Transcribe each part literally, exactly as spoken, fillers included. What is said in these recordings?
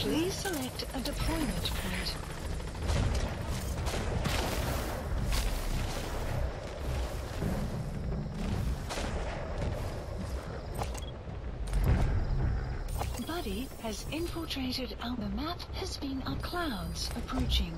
Please select a deployment point. Buddy has infiltrated our the map has been our clouds approaching.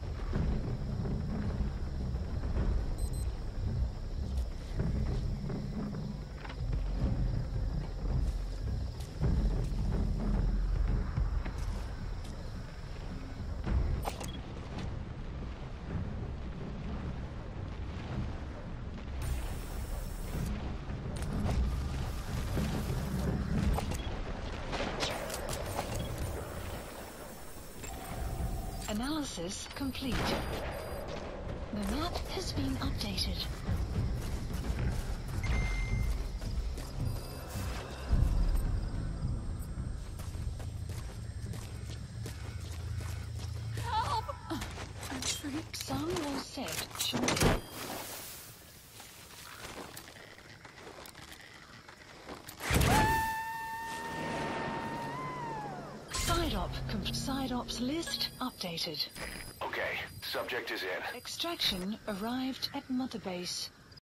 Analysis complete. The map has been updated. Help! Uh, some will set shortly. Side op, side ops list updated. Okay, subject is in. Extraction arrived at Mother Base.